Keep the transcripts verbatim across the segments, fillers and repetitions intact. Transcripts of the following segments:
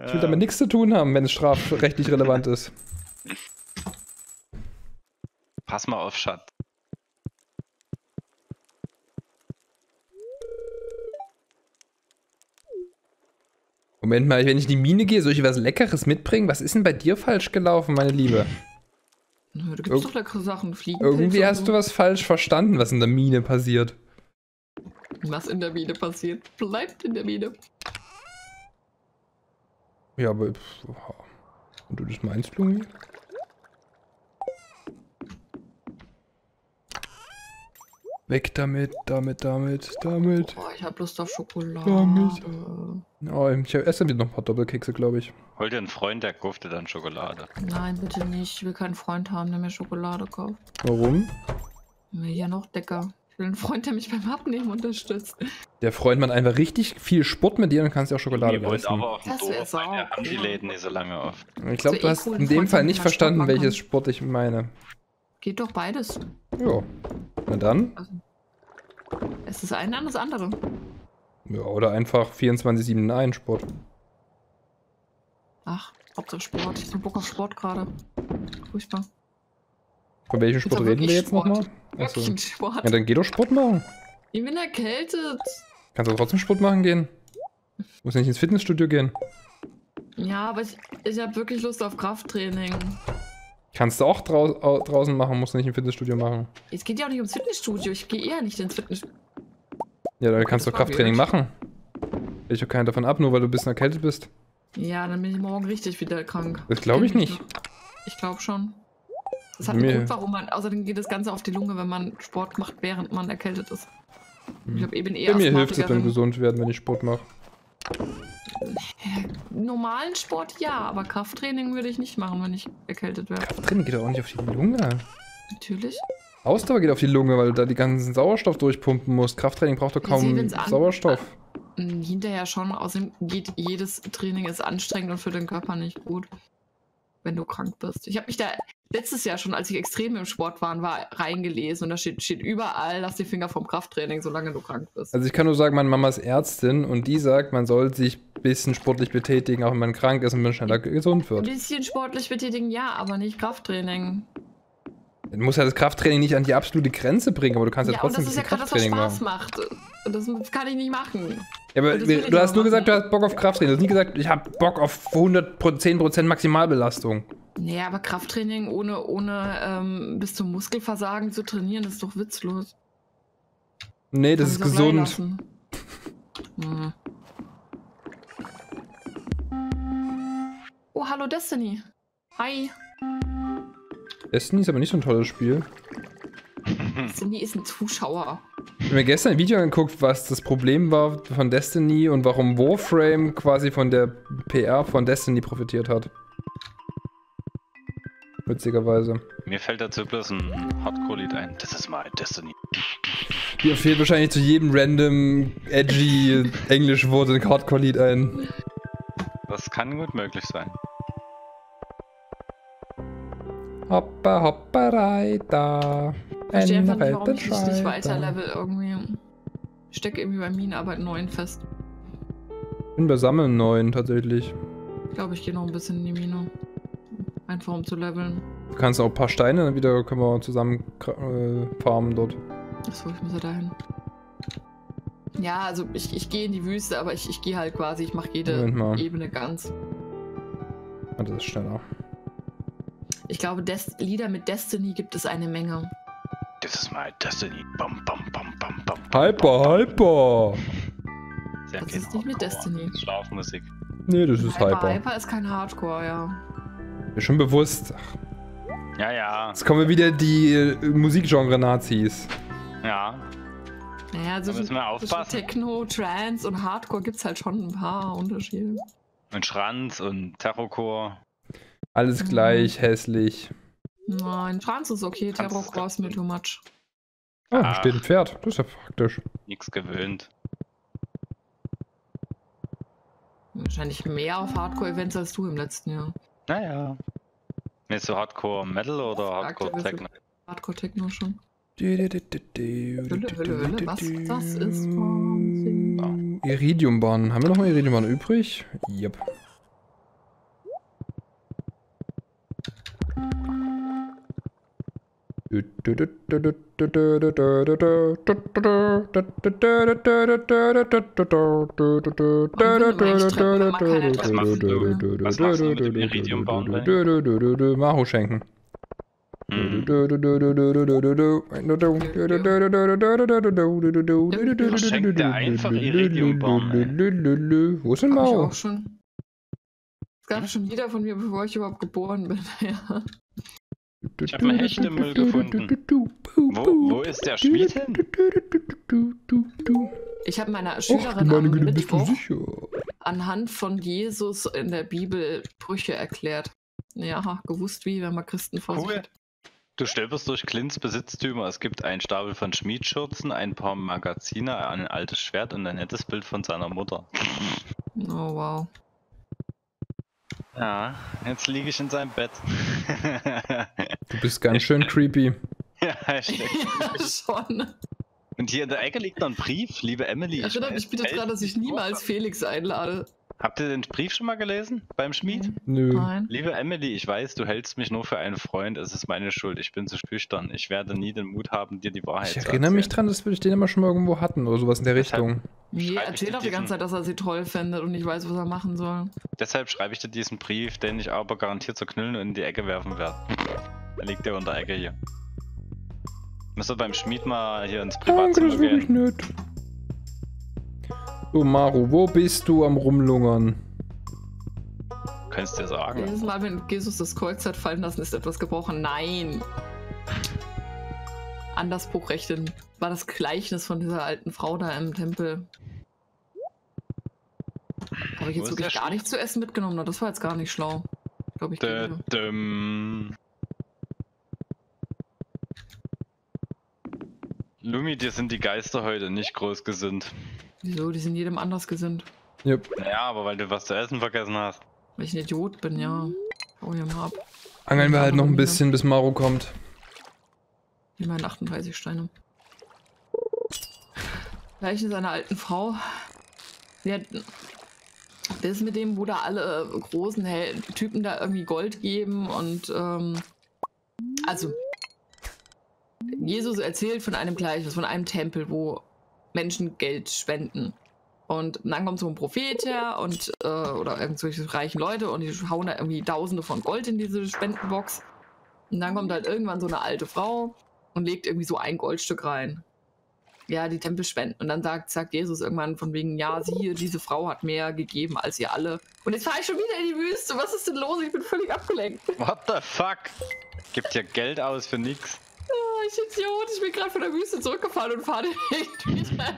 Ich will damit nichts zu tun haben, wenn es strafrechtlich relevant ist. Pass mal auf, Schatz. Moment mal, wenn ich in die Mine gehe, soll ich was Leckeres mitbringen? Was ist denn bei dir falsch gelaufen, meine Liebe? Da gibt's doch leckere Sachen, Fliegen. Irgendwie hast so. du was falsch verstanden, was in der Mine passiert. Was in der Mine passiert, bleibt in der Mine. Ja, aber... Und du das meinst, Lungi? Weg damit, damit, damit, damit. Oh, ich hab Lust auf Schokolade. Damit. Oh, ich esse wieder noch ein paar Doppelkekse, glaube ich. Hol dir einen Freund, der kauft dir dann Schokolade. Nein, bitte nicht. Ich will keinen Freund haben, der mir Schokolade kauft. Warum? Ja, noch dicker. Ich will einen Freund, der mich beim Abnehmen unterstützt. Der Freund macht einfach richtig viel Sport mit dir und kannst dir auch Schokolade leisten. Aber auf dem Das wäre Dorf, so. weil haben die Läden nicht so lange oft. Ich glaube, du hast in dem Fall nicht verstanden, welches Sport ich meine. Geht doch beides. Ja. Na dann. Also, es ist ein an das andere. Ja, oder einfach vierundzwanzig sieben in einen Sport. Ach, Hauptsache Sport. Ich hab Bock auf Sport gerade. Furchtbar. Von welchem Sport reden wir jetzt nochmal? Achso. Sport. Ja, dann geh doch Sport machen. Ich bin erkältet. Kannst du trotzdem Sport machen gehen? Muss nicht ins Fitnessstudio gehen. Ja, aber ich, ich habe wirklich Lust auf Krafttraining. Kannst du auch drau au draußen machen, musst du nicht im Fitnessstudio machen. Es geht ja auch nicht ums Fitnessstudio, ich gehe eher nicht ins Fitnessstudio. Ja, dann okay, kannst du Krafttraining machen. Ich habe keinen davon ab, nur weil du ein bisschen erkältet bist. Ja, dann bin ich morgen richtig wieder krank. Das glaube ich nicht. Ich glaube schon. Das hat einen Grund, warum man, außerdem geht das Ganze auf die Lunge, wenn man Sport macht, während man erkältet ist. Ich glaube, eben eher Bei mir hilft es beim gesund werden, wenn ich Sport mache. Normalen Sport ja, aber Krafttraining würde ich nicht machen, wenn ich erkältet wäre. Krafttraining geht doch auch nicht auf die Lunge. Natürlich. Ausdauer geht auf die Lunge, weil du da die ganzen Sauerstoff durchpumpen musst. Krafttraining braucht doch kaum Sauerstoff. Hinterher schon, außerdem geht jedes Training ist anstrengend und für den Körper nicht gut, wenn du krank bist. Ich habe mich da letztes Jahr schon, als ich extrem im Sport war, war reingelesen und da steht, steht überall, lass die Finger vom Krafttraining, solange du krank bist. Also ich kann nur sagen, meine Mama ist Ärztin und die sagt, man soll sich ein bisschen sportlich betätigen, auch wenn man krank ist und man schneller gesund wird. Ein bisschen sportlich betätigen, ja, aber nicht Krafttraining. Du musst ja das Krafttraining nicht an die absolute Grenze bringen, aber du kannst ja, ja trotzdem das ist ja gerade das, was Spaß macht. Und das kann ich nicht machen. Ja, aber wir, du hast nur machen. gesagt, du hast Bock auf Krafttraining. Du hast nie gesagt, ich habe Bock auf hundertzehn Prozent Maximalbelastung. Ja, aber Krafttraining ohne, ohne ähm, bis zum Muskelversagen zu trainieren, ist doch witzlos. Nee, das ist gesund. Hm. Oh, hallo Destiny. Hi. Destiny ist aber nicht so ein tolles Spiel. Destiny ist ein Zuschauer. Ich habe mir gestern ein Video angeguckt, was das Problem war von Destiny und warum Warframe quasi von der P R von Destiny profitiert hat. Witzigerweise. Mir fällt dazu bloß ein Hardcore-Lied ein. Das ist mal Destiny. Dir fehlt wahrscheinlich zu jedem random, edgy Englischwort ein Hardcore-Lied ein. Das kann gut möglich sein. Hoppa, hoppa, reiter. Ich verstehe einfach nicht, warum ich nicht weiter level irgendwie. Ich stecke irgendwie bei Minenarbeit neun fest. Ich bin bei Sammeln neun tatsächlich. Ich glaube, ich gehe noch ein bisschen in die Mine. Einfach um zu leveln. Du kannst auch ein paar Steine, dann wieder können wir zusammen äh, farmen dort. Achso, ich muss ja dahin. Ja, also ich, ich gehe in die Wüste, aber ich, ich gehe halt quasi, ich mache jede Ebene ganz. Ah, das ist schneller. Ich glaube, Des Lieder mit Destiny gibt es eine Menge. Das ist mal Destiny. Bam, bam, bam, bam, bam. Hyper, Hyper! Sehr das ist nicht mit Destiny. Schlafmusik. Nee, das ist Hyper. Hyper, Hyper ist kein Hardcore, ja. Ist schon bewusst. Ja, ja. Jetzt kommen wieder die äh, Musikgenre-Nazis. Ja. Naja, so müssen wir aufpassen. Techno, Trance und Hardcore gibt es halt schon ein paar Unterschiede. Und Schranz und Terrorcore. Alles mhm. gleich, hässlich. Nein, Trance ist okay, Terrorcore ist mir too much. Ah, da steht ein Pferd. Das ist ja praktisch. Nix gewöhnt. Wahrscheinlich mehr auf Hardcore-Events als du im letzten Jahr. Naja. Willst du Hardcore Metal oder Hardcore Techno? Hardcore Techno schon. Hölle, Hölle, Hölle, was? Das ist Wahnsinn. Iridiumbahn. Haben wir noch mal Iridiumbahn übrig? Yep. Was machst du? Was machst du mit dem Iridium-Baum? Maru schenken. Hm. Schenkt der einfach Iridium-Baum, ey. Wo ist denn Hab ich Maru? auch schon. Es gab schon jeder von mir, bevor ich überhaupt geboren bin. Ja. Ich habe einen Hecht im Müll gefunden. Wo, wo ist der Schmied hin? Ich habe meiner Och, Schülerin meine am Güte, bist du Mittwoch sicher? anhand von Jesus in der Bibel Brüche erklärt. Ja, gewusst wie, wenn man Christen vor sich Cool. hat. Du stöberst durch Clints Besitztümer. Es gibt einen Stapel von Schmiedschürzen, ein paar Magazine, ein altes Schwert und ein nettes Bild von seiner Mutter. Oh, wow. Ja, jetzt liege ich in seinem Bett. Du bist ganz schön creepy. Ja, Hashtag. Ja, schon. Und hier in der Ecke liegt noch ein Brief, liebe Emily. Erinnert mich bitte daran, dass ich niemals Felix einlade. Habt ihr den Brief schon mal gelesen beim Schmied? Nö. Nein. Liebe Emily, ich weiß, du hältst mich nur für einen Freund. Es ist meine Schuld. Ich bin zu schüchtern. Ich werde nie den Mut haben, dir die Wahrheit Ich zu erinnere mich erzählen. dran, dass wir den immer schon mal irgendwo hatten oder sowas in der Deshalb- Richtung. Nee, Schreib ich erzählt dir doch die ganze diesen- Zeit, dass er sie toll findet und nicht weiß, was er machen soll. Deshalb schreibe ich dir diesen Brief, den ich aber garantiert zerknüllen und in die Ecke werfen werde. Da liegt der unter der Ecke hier. Müsst ihr beim Schmied mal hier ins Danke, Privatzimmer das ist wirklich gehen. nett. So, Maru, wo bist du am Rumlungern? Könntest du dir sagen. Jedes Mal, wenn Jesus das Kreuz hat fallen lassen, ist etwas gebrochen. Nein! Andersbruchrechte war das Gleichnis von dieser alten Frau da im Tempel. Habe ich Wo jetzt ist wirklich der gar nichts zu essen mitgenommen? Na, das war jetzt gar nicht schlau. Ich glaube, ich gehe Dö, wieder. düm. Lumi, dir sind die Geister heute nicht groß gesinnt. Wieso? Die sind jedem anders gesinnt. Yep. Ja, aber weil du was zu essen vergessen hast. Weil ich ein Idiot bin, ja. Hau hier mal ab. Angeln wir halt noch ein bisschen, bis Maru kommt. Wie meine achtunddreißig Steine. Gleichnis einer alten Frau. Die hat das mit dem, wo da alle großen Hel Typen da irgendwie Gold geben und ähm, also Jesus erzählt von einem Gleichnis, von einem Tempel, wo Menschen Geld spenden. Und dann kommt so ein Prophet her und äh, oder irgendwelche reichen Leute und die hauen da irgendwie Tausende von Gold in diese Spendenbox. Und dann kommt halt irgendwann so eine alte Frau und legt irgendwie so ein Goldstück rein. Ja, die Tempel spenden. Und dann sagt, sagt Jesus irgendwann von wegen, ja, siehe, diese Frau hat mehr gegeben als ihr alle. Und jetzt fahre ich schon wieder in die Wüste. Was ist denn los? Ich bin völlig abgelenkt. What the fuck? Gibt ja Geld aus für nix. Oh, ich Idiot. Ich bin gerade von der Wüste zurückgefahren und fahre direkt wieder.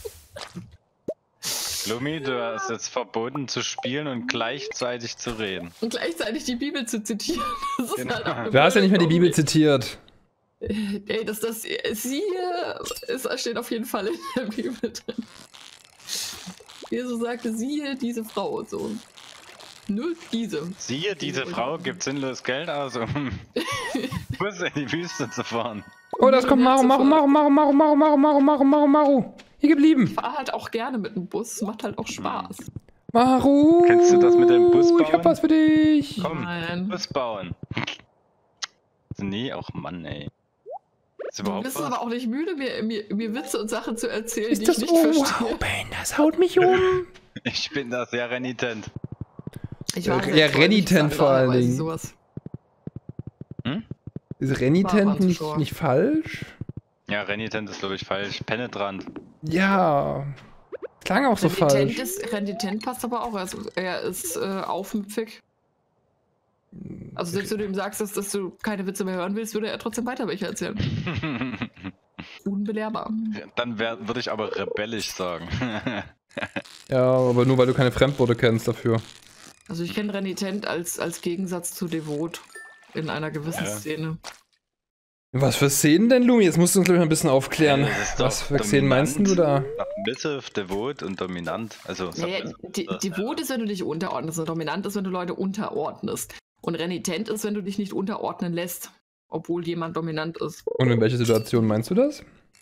Lumi, du hast jetzt verboten zu spielen und gleichzeitig zu reden. Und gleichzeitig die Bibel zu zitieren. Das ist Genau. halt auch eine Du hast ja nicht mehr die blöde Bibel zitiert. Kombi. Ey, das, das, siehe, es steht auf jeden Fall in der Bibel drin. Jesus sagte, siehe diese Frau und so. Nur diese. Siehe, diese Frau gibt sinnlos Geld aus, um Bus in die Wüste zu fahren. Oh, das kommt Maru, Maru, Maru, Maru, Maru, Maru, Maru, Maru, Maru, Maru, Maru. Hier geblieben. Ich fahre halt auch gerne mit dem Bus, macht halt auch Spaß. Maru. Kennst du das mit dem Bus Ich hab bauen? was für dich. Komm, Nein. Bus bauen. Nee, auch Mann, ey. Ist Du überhaupt bist was? aber auch nicht müde, mir, mir, mir Witze und Sachen zu erzählen, Ist die das ich nicht oh, verstehe. wow, Ben, das haut mich um. Ich bin da sehr renitent. Ich war Ja, sehr freundlich, renitent vor allen normalerweise Dingen. Sowas. Hm? Ist War renitent aber nicht, Zuschauer. nicht falsch? Ja, renitent ist, glaube ich, falsch. Penetrant. Ja. Klang auch so Renitent, falsch. ist, Renitent passt aber auch. Also, er ist äh, aufmüpfig. Also selbst wenn du ihm sagst, dass, dass du keine Witze mehr hören willst, würde er trotzdem weiter welche erzählen. Unbelehrbar. Dann würde ich aber rebellisch sagen. Ja, aber nur weil du keine Fremdworte kennst dafür. Also ich kenne Renitent als, als Gegensatz zu Devot in einer gewissen Ja. Szene. Was für Szenen denn, Lumi? Jetzt musst du uns gleich mal ein bisschen aufklären. Das ist doch Was für Szenen meinst du da? Submissive, devot und dominant. Also Naja, submissive De ist, Devot ist, wenn du dich unterordnest. Und dominant ist, wenn du Leute unterordnest. Und renitent ist, wenn du dich nicht unterordnen lässt, obwohl jemand dominant ist. Und in welcher Situation meinst du das?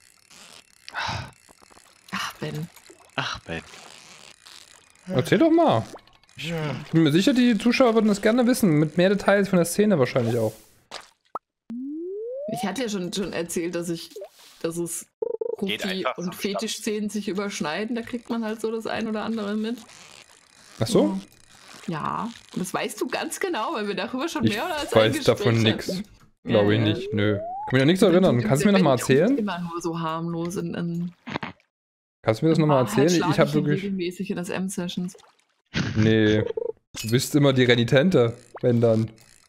Ach, Ben. Ach, Ben. Erzähl doch mal. Ich bin mir sicher, die Zuschauer würden das gerne wissen. Mit mehr Details von der Szene wahrscheinlich auch. Ich hatte ja schon, schon erzählt, dass ich, dass es Profi- und Fetischszenen sich überschneiden. Da kriegt man halt so das ein oder andere mit. Ach so? Ja, und das weißt du ganz genau, weil wir darüber schon Ich mehr oder als ein weiß Gespräch davon nichts. hatten. Glaube ich Ja, ja. nicht, nö. Kann mich an nichts erinnern. Kannst du mir nochmal erzählen? Immer nur so harmlos in, in Kannst du mir das nochmal erzählen? Ich, ich habe ihn wirklich. regelmäßig in das M-Sessions. Nee. Du bist immer die Renitente, wenn dann.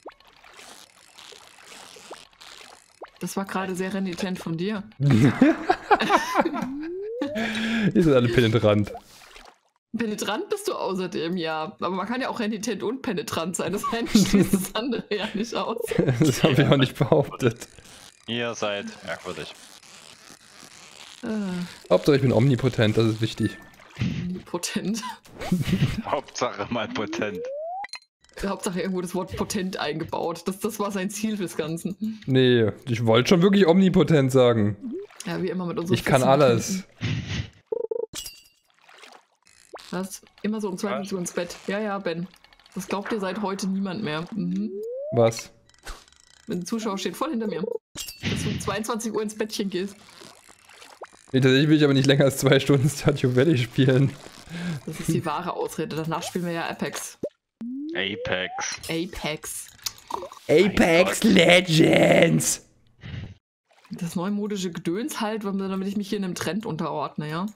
Das war gerade sehr renitent von dir. Die sind alle penetrant. Penetrant bist du außerdem, ja. Aber man kann ja auch renitent und penetrant sein. Das eine schließt das andere ja nicht aus. Das habe ich auch nicht behauptet. Ihr seid merkwürdig. Äh, Hauptsache ich bin omnipotent, das ist wichtig. potent. Hauptsache mal potent. Hauptsache irgendwo das Wort potent eingebaut. Das, das war sein Ziel fürs Ganze. Nee, ich wollte schon wirklich omnipotent sagen. Ja, wie immer mit unseren Ich kann Füßen alles. kämpfen. Was? Immer so um zwei Uhr ins Bett. Ja, ja, Ben. Das glaubt dir seit heute niemand mehr. Mhm. Was? Wenn ein Zuschauer steht voll hinter mir. Dass du um zweiundzwanzig Uhr ins Bettchen gehst. Nee, tatsächlich will ich aber nicht länger als zwei Stunden Stardew Valley spielen. Das ist die wahre Ausrede. Danach spielen wir ja Apex. Apex. Apex. Apex Legends! Das neumodische Gedöns halt, damit ich mich hier in einem Trend unterordne, ja?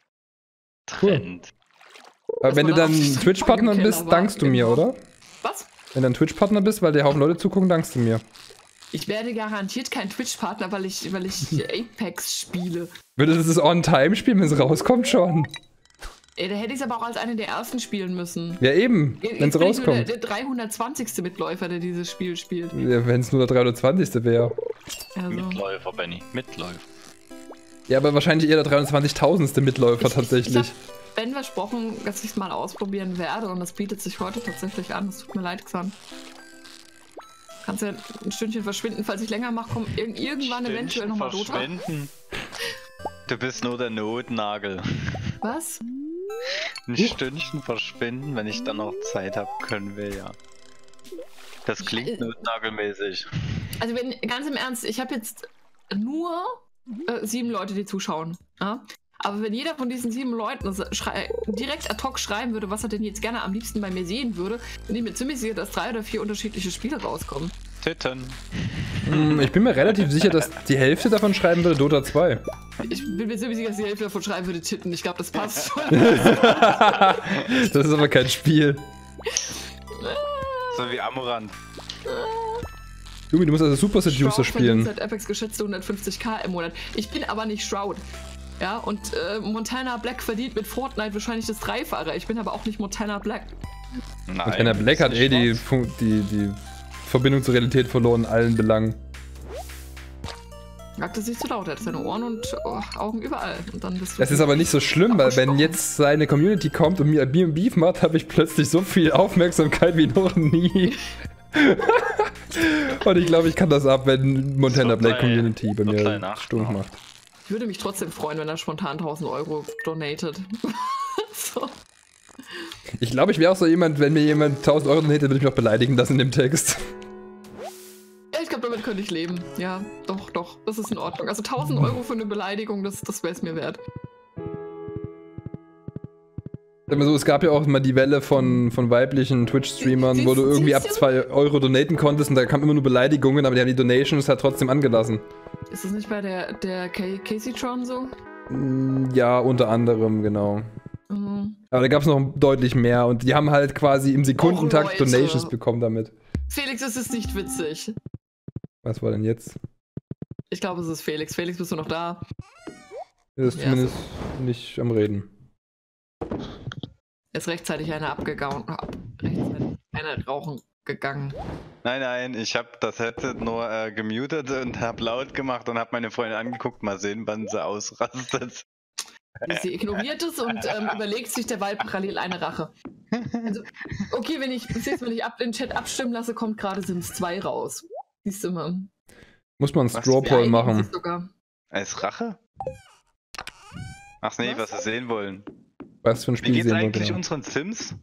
Trend. Aber wenn du dann Twitch-Partner bist, dankst du mir, oder? Was? Wenn du dann Twitch-Partner bist, weil der Haufen Leute zugucken, dankst du mir. Ich werde garantiert kein Twitch-Partner, weil ich, weil ich Apex spiele. Würdest du das on-time spielen, wenn es rauskommt schon? Ey, da hätte ich es aber auch als eine der ersten spielen müssen. Ja eben, wenn es rauskommt. Der, der dreihundertzwanzigste Mitläufer, der dieses Spiel spielt. Ja, wenn es nur der dreihundertzwanzigste wäre. Also. Mitläufer, Benny. Mitläufer. Ja, aber wahrscheinlich eher der dreihundertzwanzigtausendste Mitläufer Ich, tatsächlich. Ich, ich hab Ben versprochen, dass ich es mal ausprobieren werde und das bietet sich heute tatsächlich an. Es tut mir leid, Xan. Kannst ja ein Stündchen verschwinden, falls ich länger mache, kommt irg irgendwann Stündchen eventuell nochmal Dota. verschwinden. Du bist nur der Notnagel. Was? Ein Stündchen verschwinden, wenn ich dann noch Zeit habe, können wir ja. Das klingt Ich, äh, notnagelmäßig. Also wenn, ganz im Ernst, ich habe jetzt nur äh, sieben Leute, die zuschauen. Ja? Aber wenn jeder von diesen sieben Leuten direkt ad hoc schreiben würde, was er denn jetzt gerne am liebsten bei mir sehen würde, bin ich mir ziemlich sicher, dass drei oder vier unterschiedliche Spiele rauskommen. Titten. Hm, ich bin mir relativ sicher, dass die Hälfte davon schreiben würde Dota zwei. Ich bin mir ziemlich sicher, dass die Hälfte davon schreiben würde Titten. Ich glaube, das passt schon. Das ist aber kein Spiel. So wie Amorant. Jumi, du musst also Super Seducer spielen. Seit Apex geschätzte hundertfünfzig K im Monat. Ich bin aber nicht Shroud. Ja, und äh, Montana Black verdient mit Fortnite wahrscheinlich das Dreifache. Ich bin aber auch nicht Montana Black. Nein, Montana Black hat eh die, die, die Verbindung zur Realität verloren in allen Belangen. Sagt es nicht zu laut, er hat seine Ohren und oh, Augen überall. Und dann bist du Das ist aber nicht so schlimm, weil wenn jetzt seine Community kommt und mir Bier und Beef macht, habe ich plötzlich so viel Aufmerksamkeit wie noch nie. Und ich glaube, ich kann das ab, wenn Montana Black Community bei mir stumpf macht. Ich würde mich trotzdem freuen, wenn er spontan tausend Euro donatet. So. Ich glaube, ich wäre auch so jemand, wenn mir jemand tausend Euro donatet, würde ich mich auch beleidigen lassen in dem Text. Ja, ich glaube, damit könnte ich leben. Ja, doch, doch, das ist in Ordnung. Also tausend Euro für eine Beleidigung, das, das wäre es mir wert. So, es gab ja auch mal die Welle von, von weiblichen Twitch-Streamern, wo du irgendwie ab zwei Euro donaten konntest und da kamen immer nur Beleidigungen, aber die haben die Donations halt trotzdem angelassen. Ist das nicht bei der, der Caseytron so? Ja, unter anderem, genau. Mhm. Aber da gab es noch deutlich mehr und die haben halt quasi im Sekundentakt Och, Donations bekommen damit. Felix, es ist nicht witzig. Was war denn jetzt? Ich glaube, es ist Felix. Felix, bist du noch da? Er ist Ja, zumindest so. nicht am Reden. Er ist rechtzeitig eine abgegauen, ab, rechtzeitig eine rauchen gegangen. Nein, nein, ich habe das Headset nur äh, gemutet und habe laut gemacht und habe meine Freundin angeguckt, mal sehen, wann sie ausrastet. Sie ignoriert es und ähm, überlegt sich derweil parallel eine Rache. Also, okay, wenn ich bis jetzt, wenn ich ab, den Chat abstimmen lasse, kommt gerade Sims zwei raus. Siehst du mal. Muss man einen Was? Straw Poll machen. Sogar. Als Rache? Ach nee, was, Was? sie sehen wollen. Was für ein Wie Spiel geht's sehen wir eigentlich genau? unseren Sims?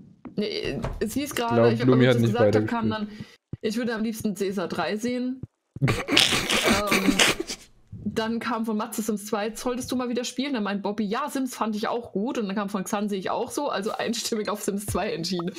Nee, es hieß Ich glaub, gerade, ich habe Blumi hab hat das nicht gesagt, da kam weitergespielt. dann, ich würde am liebsten Caesar drei sehen. ähm, dann kam von Matze Sims zwei, solltest du mal wieder spielen? Dann meint Bobby, ja, Sims fand ich auch gut. Und dann kam von Xan, sehe ich auch so, also einstimmig auf Sims zwei entschieden.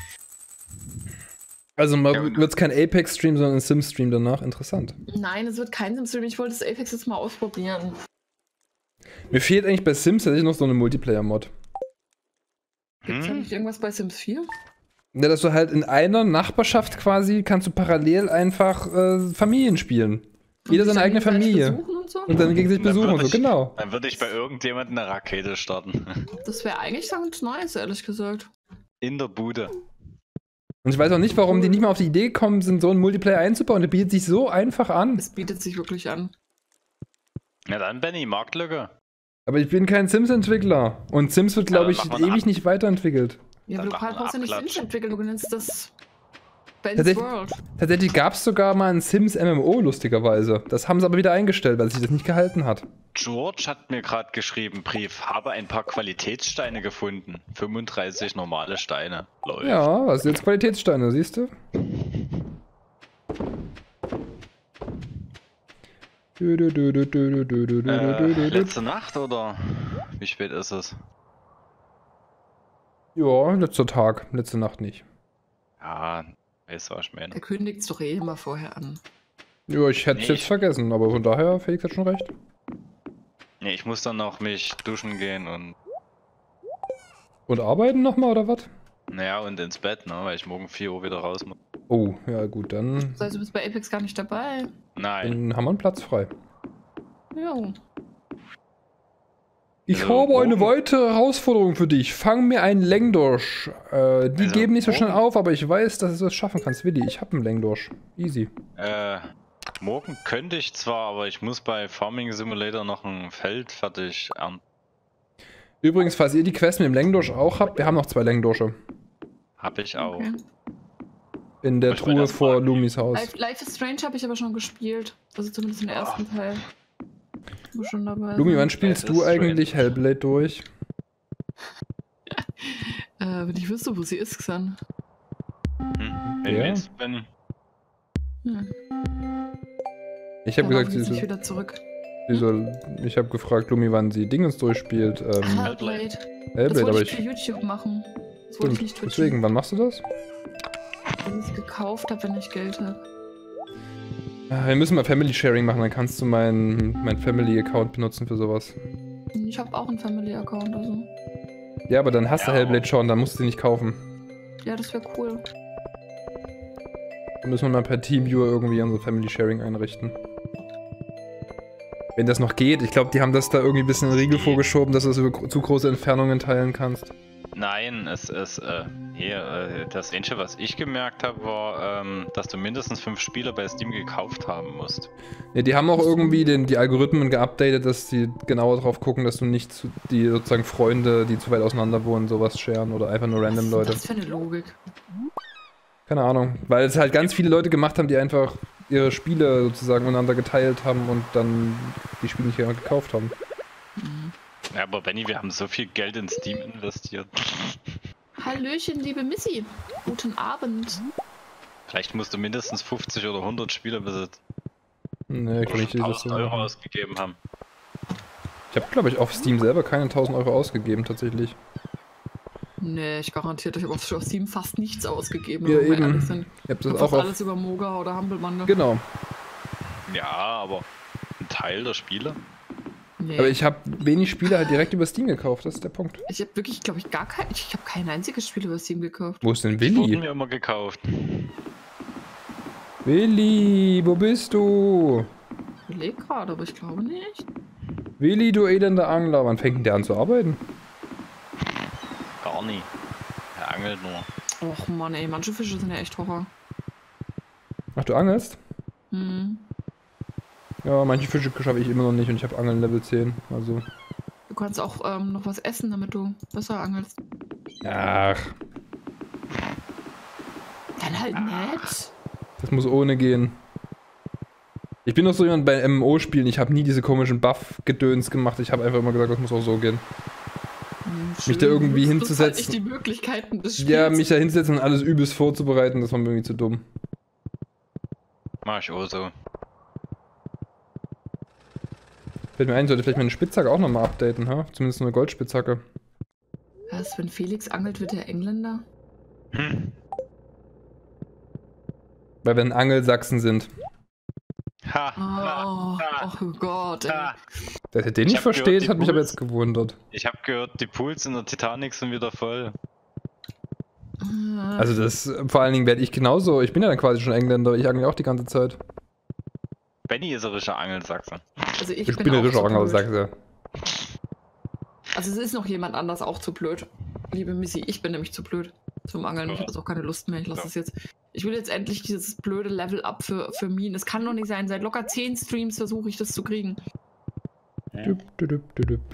Also ja, wird es kein Apex-Stream, sondern ein Sims-Stream danach. Interessant. Nein, es wird kein Sims-Stream. Ich wollte das Apex jetzt mal ausprobieren. Mir fehlt eigentlich bei Sims tatsächlich noch so eine Multiplayer-Mod. Gibt es Hm? da nicht irgendwas bei Sims vier? Ja, dass du halt in einer Nachbarschaft quasi kannst du parallel einfach äh, Familien spielen. Und Jeder sich seine dann eigene gegenseitig Familie. besuchen Und, so? Und dann gegen sich Dann besuchen und würd so, ich- genau. Dann würde ich bei irgendjemandem eine Rakete starten. Das wäre eigentlich ganz nice, ehrlich gesagt. In der Bude. Und ich weiß auch nicht, warum die nicht mal auf die Idee gekommen sind, so einen Multiplayer einzubauen. Der bietet sich so einfach an. Es bietet sich wirklich an. Ja dann, Benny, Marktlücke. Aber ich bin kein Sims-Entwickler. Und Sims wird, glaube Ja, ich, dann machen wir ewig ab. nicht weiterentwickelt. Ja, Dann aber du machen wir brauchst ja nicht Abklatsch. Sims entwickeln, du nennst das Ben's Tatsächlich- World. Tatsächlich gab es sogar mal ein Sims-M M O, lustigerweise. Das haben sie aber wieder eingestellt, weil sich das nicht gehalten hat. George hat mir gerade geschrieben, Brief, habe ein paar Qualitätssteine gefunden. fünfunddreißig normale Steine. Läuft. Ja, was sind jetzt Qualitätssteine, siehst du? Du, du, du, du, du, du, du, du, du, Äh, du, du. letzte Nacht oder? Wie spät ist es? Ja, letzter Tag, letzte Nacht nicht. Ja, weiß was ich meine. Er kündigt es doch eh immer vorher an. Ja, ich hätte es Nee, jetzt ich- vergessen, aber von daher, Felix hat schon recht. Nee, ich muss dann noch mich duschen gehen und Und arbeiten nochmal, oder was? naja und ins Bett, ne, weil ich morgen vier Uhr wieder raus muss. Oh, ja gut, dann, Das heißt, du bist bei Apex gar nicht dabei. Nein. dann haben wir einen Platz frei. Jo. Ich Also, habe eine morgen- weitere Herausforderung für dich. Fang mir einen Längdorsch. Äh, die Also, geben nicht so schnell morgen- auf, aber ich weiß, dass du das schaffen kannst, Willi. Ich habe einen Längdorsch. Easy. Äh, morgen könnte ich zwar, aber ich muss bei Farming Simulator noch ein Feld fertig ernten. Übrigens, falls ihr die Quest mit dem Längdorsch auch habt, wir haben noch zwei Längdorsche. Hab ich auch. Okay. In der Ich wollte Truhe erst vor mal- Lumis Haus. Life, Life is Strange habe ich aber schon gespielt. Also zumindest im ersten Teil. Wo schon dabei Lumi, sein. wann spielst Life du is eigentlich Hellblade durch? Äh, wenn ich wüsste, wo sie ist, Xan. Hm? Wen Ja. willst du, Benny? Hm. Ich habe Da gesagt, laufen sie sie sich soll, wieder zurück. sie soll. Ich habe gefragt, Lumi, wann sie Dingens durchspielt. Ähm, Hellblade. Das Hellblade, aber wollte ich ich. für YouTube machen. Das wollte ich nicht Stimmt. twitchen. Deswegen, wann machst du das? Wenn ich es gekauft habe, wenn ich Geld habe. Ah, wir müssen mal Family Sharing machen, dann kannst du meinen mein Family Account benutzen für sowas. Ich habe auch einen Family-Account, also. Ja, aber dann hast du Ja. Hellblade schon, dann musst du sie nicht kaufen. Ja, das wäre cool. Dann müssen wir mal per Teamviewer irgendwie unser Family Sharing einrichten. Wenn das noch geht. Ich glaube, die haben das da irgendwie ein bisschen in den Riegel vorgeschoben, dass du es über gro- zu große Entfernungen teilen kannst. Nein, es ist, äh, hier, äh, das Einzige, was ich gemerkt habe, war, ähm, dass du mindestens fünf Spieler bei Steam gekauft haben musst. Ja, die haben auch irgendwie den, die Algorithmen geupdatet, dass die genauer drauf gucken, dass du nicht zu, die sozusagen Freunde, die zu weit auseinander wohnen, sowas sharen oder einfach nur random Was Leute. ist das für eine Logik? Keine Ahnung. Weil es halt ganz viele Leute gemacht haben, die einfach ihre Spiele sozusagen untereinander geteilt haben und dann die Spiele nicht gekauft haben. Mhm. Ja, aber Benny, wir haben so viel Geld in Steam investiert. Hallöchen, liebe Missy. Guten Abend. Vielleicht musst du mindestens fünfzig oder hundert Spieler besitzen. Nee, kann ich dir das so tausend Euro machen. ausgegeben haben. Ich habe, glaube ich, auf Steam selber keine tausend Euro ausgegeben, tatsächlich. Nee, ich garantiere, ich habe auf Steam fast nichts ausgegeben, Ja, wenn wir eben. ehrlich sind. Ich habe das Und auch fast auf... alles über Moga oder Humble Genau. Ja, aber ein Teil der Spiele? Nee. Aber ich habe wenig Spiele halt direkt über Steam gekauft, das ist der Punkt. Ich habe wirklich, glaube ich, gar kein. Ich habe kein einziges Spiel über Steam gekauft. Wo ist denn Die wurden Willi? mir immer gekauft. Willi, wo bist du? Ich überlege gerade, aber ich glaube nicht. Willi, du elender Angler. Wann fängt denn der an zu arbeiten? Gar nie. Er angelt nur. Och Mann, ey, manche Fische sind ja echt Horror. Ach, du angelst? Hm. Ja, manche Fische schaffe ich immer noch nicht und ich habe Angeln Level zehn. Also. Du kannst auch ähm, noch was essen, damit du besser angelst. Ach, Dann halt nett. das muss ohne gehen. Ich bin doch so jemand bei M M O-Spielen, ich habe nie diese komischen Buff-Gedöns gemacht. Ich habe einfach immer gesagt, das muss auch so gehen. Hm, Mich da schön, irgendwie du nutzt halt hinzusetzen. nicht die Möglichkeiten des Spiels. Ja, mich da hinsetzen und alles übelst vorzubereiten, das war mir irgendwie zu dumm. Mach ich auch so. Fällt mir ein, sollte vielleicht meine Spitzhacke auch nochmal updaten, ha? Zumindest eine Goldspitzhacke. Was, wenn Felix angelt, wird er Engländer? Hm. Weil wir in Angelsachsen sind. Ha, Oh, ha, ha, oh Gott, ey. ha. Dass er den Ich nicht hab versteht, gehört, die hat mich aber Bulls- jetzt gewundert. Ich habe gehört, die Pools in der Titanic sind wieder voll. Ah, Also das, vor allen Dingen werde ich genauso, ich bin ja dann quasi schon Engländer, ich angle auch die ganze Zeit. Benny ist ein richtiger Angelsachse. also ich, Ich, bin bin ja auch richtig zu blöd. Angelsachse. Also es ist noch jemand anders auch zu blöd. Liebe Missy, ich bin nämlich zu blöd zum Angeln. Ich Ja. habe jetzt auch keine Lust mehr. Ich lasse Ja. es jetzt. Ich will jetzt endlich dieses blöde Level-Up für, für Minen. Es kann doch nicht sein. Seit locker zehn Streams versuche ich das zu kriegen. Düpp, düpp, düpp, düpp.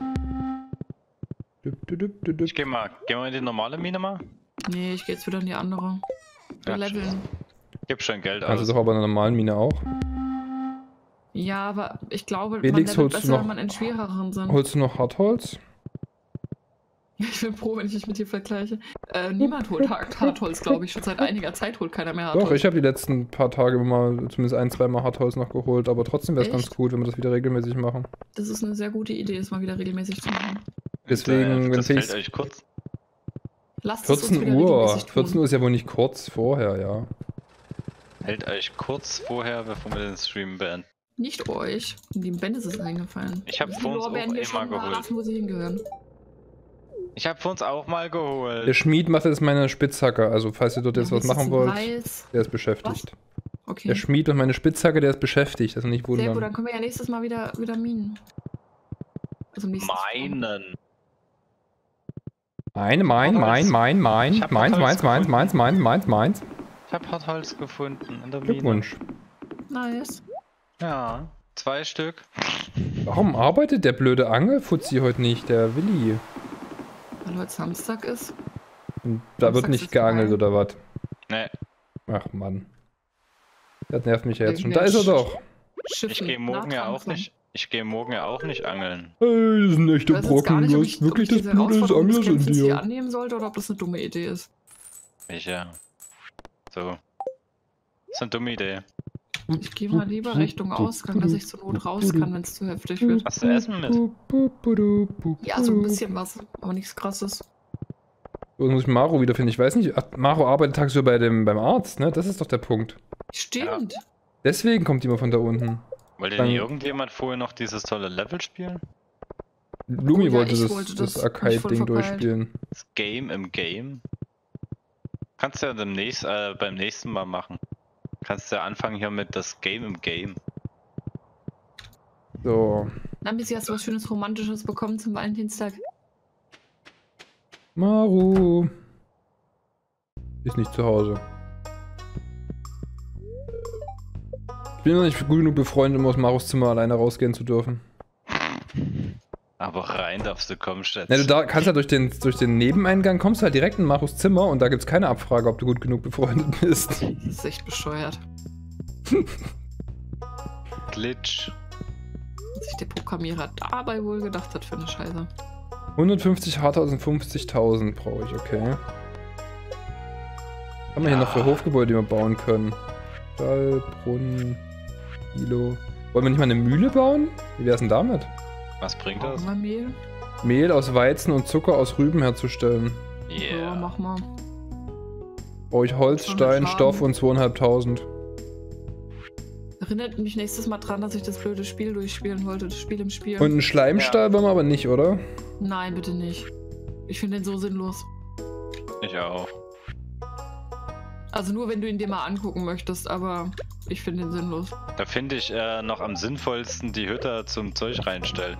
Düpp, düpp, düpp, düpp. Ich geh mal, geh mal in die normale Mine mal. Nee, ich gehe jetzt wieder in die andere. Wir Ja, leveln. Gib schon Geld Kannst aus. du doch aber in einer normalen Mine auch. Ja, aber ich glaube, Felix, man levelt holst du besser, noch- wenn man in schwereren sind. Holst du noch Hartholz? Ich bin froh, wenn ich mich mit dir vergleiche. Äh, niemand holt Hart- Hartholz, glaube ich. Schon seit einiger Zeit holt keiner mehr Hartholz. Doch, ich habe die letzten paar Tage immer mal zumindest ein, zweimal Hartholz noch geholt, aber trotzdem wäre es ganz Echt? gut, wenn wir das wieder regelmäßig machen. Das ist eine sehr gute Idee, es mal wieder regelmäßig zu machen. Deswegen, wenn das fällt Felix. euch kurz. Lasst es uns vierzehn wieder Uhr. regelmäßig tun. vierzehn Uhr ist ja wohl nicht kurz vorher, ja. Hält euch kurz vorher, bevor wir den Stream beenden. Nicht euch. Dem Ben ist es eingefallen. Ich hab Die vor uns Lorbeeren auch hier eh mal schon da geholt. lassen, wo sie hingehören. Ich habe für uns auch mal Der geholt. Schmied macht jetzt meine Spitzhacke, also falls ihr dort jetzt Ja, was willst du machen zum wollt, Preis? der ist beschäftigt. Okay. Der Schmied und meine Spitzhacke, der ist beschäftigt, also nicht Sehr gut, wundern. dann können wir ja nächstes Mal wieder, wieder minen. Also nächstes Meinen. Meine, mein, mein, mein, mein, Ich hab meins, Hartholz meins, meins, gefunden. meins, meins, meins, meins. Ich habe Hartholz gefunden in der Mine. Glückwunsch. Mal. Nice. Ja, zwei Stück. Warum arbeitet der blöde Angelfuzzi heute nicht, der Willi? Weil heute Samstag ist. Und da wird Samstags nicht ist geangelt frei. oder was? Nee, Ach Mann. Das nervt mich ja jetzt schon. Wegen Da ist er der doch. Schiffen. ich gehe morgen ja auch Nahtransfer. nicht. Ich gehe morgen ja auch nicht angeln. Hey, das ist ein Ich echter weiß jetzt gar Brocken. nicht, Du ob hast ich, wirklich ob ich das diese Blut des Herausforderung des Anglers in Kämpfens hier dir. annehmen sollte oder ob das eine dumme Idee ist. Ich ja. So. Das ist eine dumme Idee. Ich gehe mal lieber Richtung Ausgang, dass ich zur Not raus kann, wenn es zu heftig wird. Hast du Essen mit? Ja, so ein bisschen was, aber nichts krasses. So, jetzt muss ich Maro wiederfinden. Ich weiß nicht, ach, Maro arbeitet tagsüber bei dem, beim Arzt, ne? Das ist doch der Punkt. Stimmt. Deswegen kommt die immer von da unten. Wollte Dann- nicht irgendjemand vorher noch dieses tolle Level spielen? Lumi Oh ja, wollte, ich das, wollte das, das. Hab ich voll Arcade-Ding verpeilt. durchspielen. Das Game im Game? Kannst du ja demnächst, äh, beim nächsten Mal machen. Kannst du ja anfangen hier mit das Game im Game. So. Na, Missy, hast du was Schönes Romantisches bekommen zum Valentinstag? Maru. Ist nicht zu Hause. Ich bin noch nicht gut genug befreundet, um aus Marus Zimmer alleine rausgehen zu dürfen. Aber rein darfst du kommen, Schätze. Na, du da kannst ja durch den, durch den Nebeneingang, kommst halt direkt in Marus Zimmer und da gibt's keine Abfrage, ob du gut genug befreundet bist. Das ist echt bescheuert. Glitch. Was sich der Programmierer dabei wohl gedacht hat für eine Scheiße. hundertfünfzig Hartholz und fünfzigtausend brauche ich, okay. Was haben wir hier Ja. noch für Hofgebäude, die wir bauen können? Stall, Brunnen, Kilo. Wollen wir nicht mal eine Mühle bauen? Wie wär's denn damit? Was bringt das? Brauchen wir Mehl? Mehl aus Weizen und Zucker aus Rüben herzustellen. Ja, Yeah. mach mal. Brauche ich Holz, Schon Stein, mit Stoff Schaden. und zweieinhalbtausend. Erinnert mich nächstes Mal dran, dass ich das blöde Spiel durchspielen wollte. Das Spiel im Spiel. Und einen Schleimstall wollen wir aber nicht, oder? Nein, bitte nicht. Ich finde den so sinnlos. Ich auch. Also nur, wenn du ihn dir mal angucken möchtest, aber ich finde ihn sinnlos. Da finde ich äh, noch am sinnvollsten die Hütte zum Zeug reinstellen.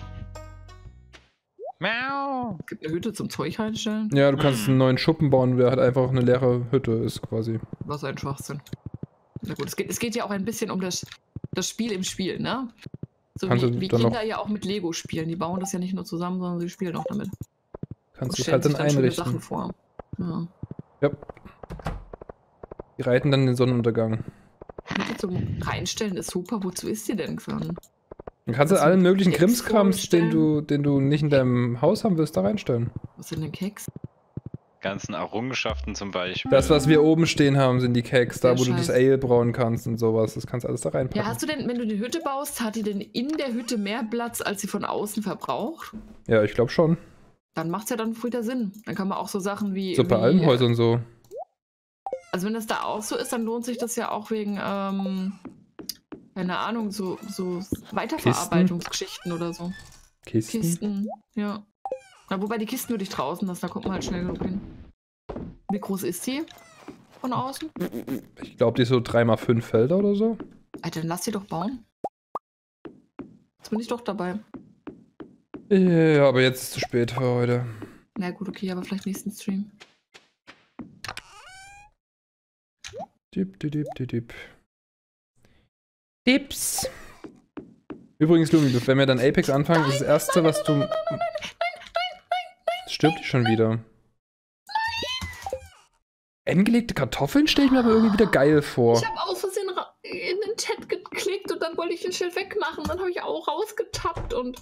Miau. Es gibt eine Hütte zum Zeug reinstellen. Ja, du kannst Hm. einen neuen Schuppen bauen, der halt einfach eine leere Hütte ist, quasi. Was ein Schwachsinn. Na gut, es geht, es geht ja auch ein bisschen um das, das Spiel im Spiel, ne? So Kannst du wie, wie dann Kinder noch- ja auch mit Lego spielen. Die bauen das ja nicht nur zusammen, sondern sie spielen auch damit. Kannst du es Stellen halt dann sich dann schöne Sachen einrichten. vor. Ja. Ja. Die reiten dann den Sonnenuntergang. Hütte zum Reinstellen ist super. Wozu ist die denn gefahren? Dann kannst du Also allen möglichen Keks Krimskrams, den vorstellen. du, den du nicht in deinem Haus haben willst, da reinstellen. Was sind denn Keks? ganzen Errungenschaften zum Beispiel. Das, was wir oben stehen haben, sind die Cakes, da Der wo du das Scheiß. Ale brauen kannst und sowas. Das kannst du alles da reinpacken. Ja, hast du denn, wenn du die Hütte baust, hat die denn in der Hütte mehr Platz, als sie von außen verbraucht? Ja, ich glaube schon. Dann macht's ja dann wieder Sinn. Dann kann man auch so Sachen wie. So bei wie, Almhäusern und so. Also wenn das da auch so ist, dann lohnt sich das ja auch wegen, ähm, keine Ahnung, so, so Weiterverarbeitungsgeschichten oder so. Kisten. Kisten, ja. Na, wobei die Kisten würde ich draußen lassen, da kommt man halt schnell genug hin. Wie groß ist die von außen? Ich glaube, die ist so drei mal fünf Felder oder so. Alter, dann lass die doch bauen. Jetzt bin ich doch dabei. Ja, aber jetzt ist es zu spät für heute. Na gut, okay, aber vielleicht nächsten Stream. Dip, dip, dip, dip, dip. Dips. Übrigens, Lumi, wenn wir dann Apex anfangen, ist das erste, was du... Nein, nein, nein, nein, nein. Stirbt die schon wieder. Angelegte Kartoffeln stelle ich mir aber irgendwie wieder geil vor. Ich habe aus Versehen in den Chat geklickt und dann wollte ich den Schild wegmachen. Dann habe ich auch rausgetappt und...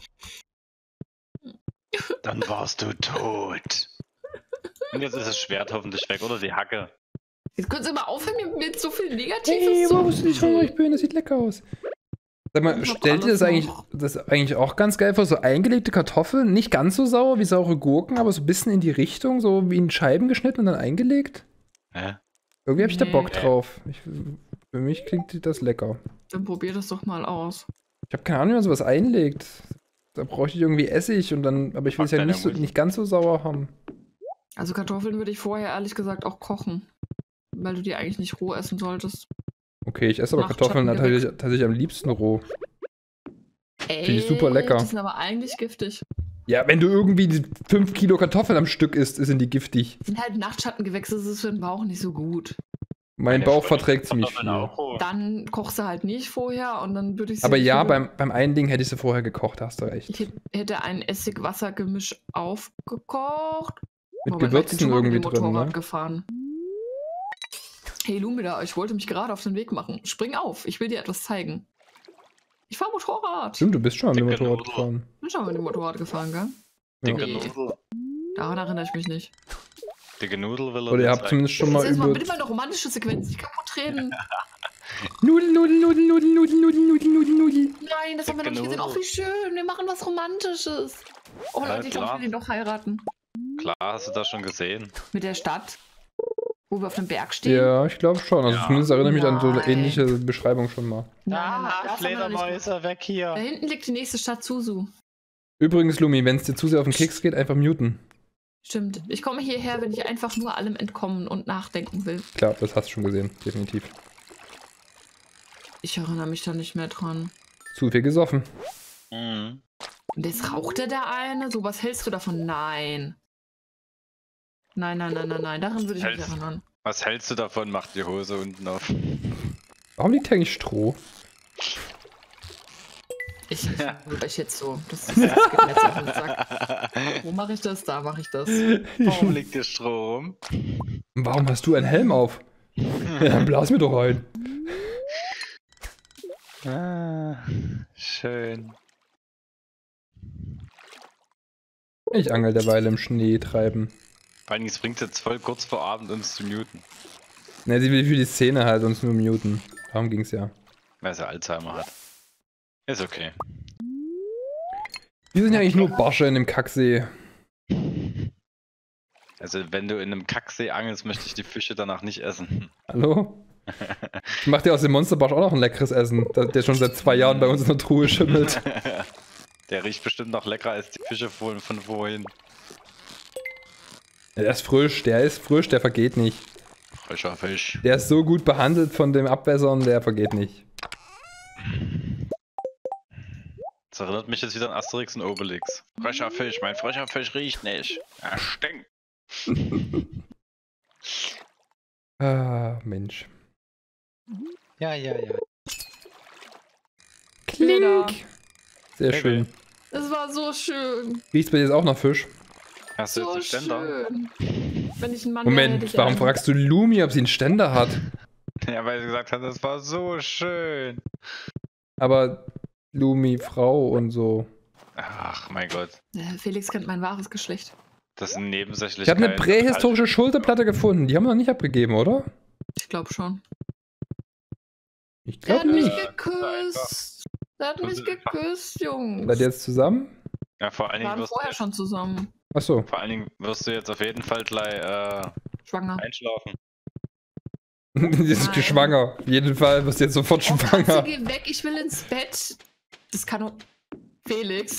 Dann warst du tot. Und jetzt ist das Schwert hoffentlich weg, oder die Hacke. Jetzt können Sie mal aufhören, mir mit so viel Negatives Hey, zu... wo musst du nicht schauen, wo ich bin? Das sieht lecker aus. Sag mal, Ich hab stellt ihr das alles eigentlich, noch. das eigentlich auch ganz geil vor? So eingelegte Kartoffeln, nicht ganz so sauer wie saure Gurken, aber so ein bisschen in die Richtung, so wie in Scheiben geschnitten und dann eingelegt? Hä? Irgendwie habe ich da Nee. Bock drauf. Ich, für mich klingt das lecker. Dann probier das doch mal aus. Ich habe keine Ahnung, wie man sowas einlegt. Da bräuchte ich irgendwie Essig und dann, aber ich will es Pack ja deine nicht, so, Mutti. nicht ganz so sauer haben. Also Kartoffeln würde ich vorher ehrlich gesagt auch kochen. Weil du die eigentlich nicht roh essen solltest. Okay, ich esse aber Macht Kartoffeln Schattengebäck. tatsächlich, tatsächlich am liebsten roh. Ey, ich super lecker. Die sind aber eigentlich giftig. Ja, wenn du irgendwie die fünf Kilo Kartoffeln am Stück isst, sind die giftig. Sind halt Nachtschattengewächse, das ist für den Bauch nicht so gut. Mein Meine Bauch Freundin verträgt ziemlich Kartoffeln viel. auch roh. Dann kochst du halt nicht vorher und dann würde ich sie Aber nicht ja, roh- beim, beim einen Ding hätte ich sie vorher gekocht, hast du recht. Ich hätt- hätte ein Essig-Wasser-Gemisch aufgekocht. Mit Moment mal, ich bin Gewürzen schon mal mit irgendwie dem drin, Motorrad ne? gefahren. Hey Lumida, ich wollte mich gerade auf den Weg machen. Spring auf, ich will dir etwas zeigen. Ich fahre Motorrad. Stimmt, du bist schon mit dem Dicke Motorrad Nudel. gefahren. Ich bin schon mal mit dem Motorrad gefahren, gell? Dicke Nee. Nudel. Daran erinnere ich mich nicht. Dicke Nudel will er Oder ihr dir habt zeigen. zumindest schon Jetzt mal ist mal über... bitte mal eine romantische Sequenz nicht kaputt reden. Nudel, Nudel, Nudel, Nudel, Nudel, Nudel, Nudel, Nudel, Nudel. Nein, das haben wir noch nicht gesehen. Genauso. Auch wie schön. Wir machen was Romantisches. Oh Ja, Leute, ich glaube, ich klar. will ihn doch heiraten. Klar, hast du das schon gesehen. Mit der Stadt, wo wir auf dem Berg stehen. Ja, ich glaube schon. Also Ja. zumindest erinnere ich mich an so eine Nein. ähnliche Beschreibung schon mal. Nein, nein, nein, das haben wir noch nicht Fledermäuse, weg Da hier. hinten liegt die nächste Stadt Susu. Übrigens, Lumi, wenn es dir zu sehr auf den Keks geht, einfach muten. Stimmt. Ich komme hierher, wenn ich einfach nur allem entkommen und nachdenken will. Klar, das hast du schon gesehen, definitiv. Ich erinnere mich da nicht mehr dran. Zu viel gesoffen. Mhm. Und jetzt raucht der da eine? So, was hältst du davon? Nein. Nein, nein, nein, nein, nein. Daran würde ich mich Hältst- erinnern. Was hältst du davon? Macht die Hose unten auf. Warum liegt hier eigentlich Stroh? Ich, ich euch jetzt so. Das, das geht mir jetzt auf den Sack. Wo mache ich das? Da mache ich das. Warum liegt der Stroh rum? Warum hast du einen Helm auf? Ja, dann blas mir doch ein. Ah, schön. Ich angel derweil im Schnee treiben. Vor allem, es bringt jetzt voll kurz vor Abend uns zu muten. Ne, sie will für die Szene halt uns nur muten. Darum ging's ja. Weil sie Alzheimer hat. Ist okay. Die sind ja eigentlich nur Barsche in dem Kacksee. Also wenn du in einem Kacksee angelst, möchte ich die Fische danach nicht essen. Hallo? Ich mach dir aus dem Monsterbarsch auch noch ein leckeres Essen, der der schon seit zwei Jahren bei uns in der Truhe schimmelt. Der riecht bestimmt noch leckerer als die Fische von, von vorhin. Ja, der ist frisch, der ist frisch, der vergeht nicht. Frischer Fisch. Der ist so gut behandelt von dem Abwässern, der vergeht nicht. Das erinnert mich jetzt wieder an Asterix und Obelix. Frischer Fisch, mein frischer Fisch riecht nicht. Er stinkt. Ah, Mensch. Ja, ja, ja. Klink. Sehr Sehr schön. Es war so schön. Riecht's bei dir jetzt auch nach Fisch? Hast du So jetzt einen Ständer? schön. Wenn ich einen Mann wäre, hätte Moment, ich warum einen. fragst du Lumi, ob sie einen Ständer hat? Ja, weil sie gesagt hat, das war so schön. Aber Lumi, Frau und so. Ach, mein Gott. Äh, Felix kennt mein wahres Geschlecht. Das sind nebensächlich. Ich habe eine prähistorische Schulterplatte gefunden. Die haben wir noch nicht abgegeben, oder? Ich glaube schon. Ich Der hat glaube mich nicht. geküsst. Der hat mich geküsst, Jungs. Seid ihr jetzt zusammen? Ja, vor allen Wir Dingen waren wirst du vorher jetzt, schon zusammen. Achso. vor allen Dingen wirst du jetzt auf jeden Fall gleich äh, Schwanger. einschlafen. Die ist Nein. schwanger. Auf jeden Fall wirst du jetzt sofort Oh, Katze, schwanger. geh weg, ich will ins Bett. Das kann doch... Felix.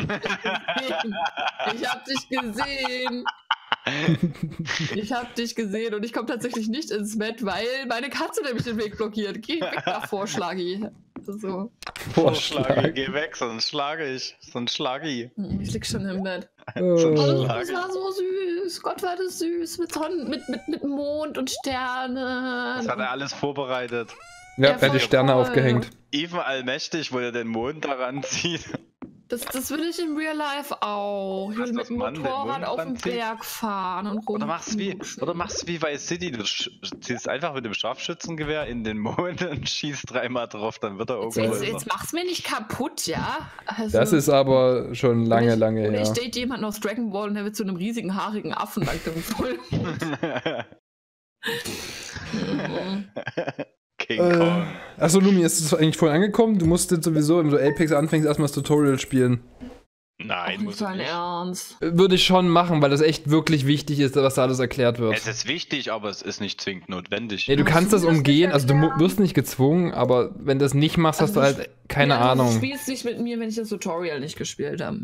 Ich hab dich gesehen. Ich hab dich gesehen und ich komme tatsächlich nicht ins Bett, weil meine Katze nämlich den Weg blockiert. Geh weg davor, Schlagi. So. Vorschlage, geh weg, sonst schlage ich. Sonst schlage ich. Ich lieg schon im Bett. Äh, Oh, Schlage das war so süß. Gott, war das süß. Mit Sonnen, mit, mit, mit Mond und Sternen. Das hat er alles vorbereitet. ja, Ja, er hat die voll Sterne voll. aufgehängt. Even allmächtig, wo er den Mond daran zieht. Das, das will ich in Real Life auch. Ich Was, will mit dass dem man den Motorrad Mond auf den ranzieht? Berg fahren und rum. Oder machst wie, oder machst wie Vice City, du sch- ziehst einfach mit dem Scharfschützengewehr in den Mond und schießt dreimal drauf, dann wird er Jetzt, irgendwo. jetzt, jetzt mach's mir nicht kaputt, ja? Also, Das ist aber schon lange, oder ich, lange oder her. ich date jemanden aus Dragon Ball und der wird zu einem riesigen, haarigen Affen dank dem Vollmond. Mhm. King Äh, Kong. achso, Lumi, ist es eigentlich vorhin angekommen? Du musstest sowieso, wenn du Apex anfängst, erstmal das Tutorial spielen. Nein, muss Nicht ich dein nicht. Ernst. Würde ich schon machen, weil das echt wirklich wichtig ist, was da alles erklärt wird. Es ist wichtig, aber es ist nicht zwingend notwendig. Nee, du Musst kannst du das mir das umgehen, nicht also du mu- erklären? wirst nicht gezwungen, aber wenn du das nicht machst, hast Also du du halt keine Ja, also Du Ahnung. spielst nicht mit mir, wenn ich das Tutorial nicht gespielt habe.